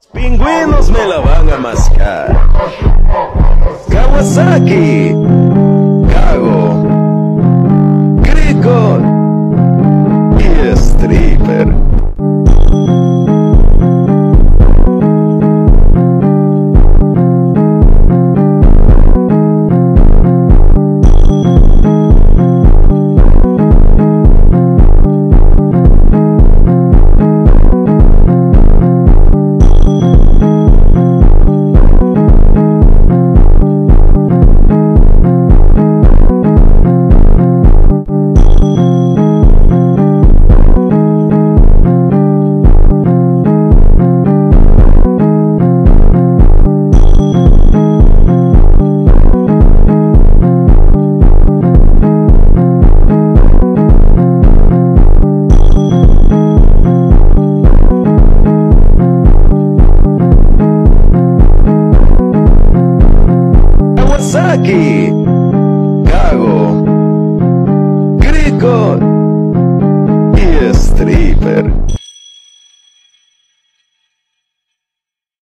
Pingüinos me la van a mascar. Kawasaki, Kago, Crico y Stripper. Kawasaki, Kago, Crico y Stripper.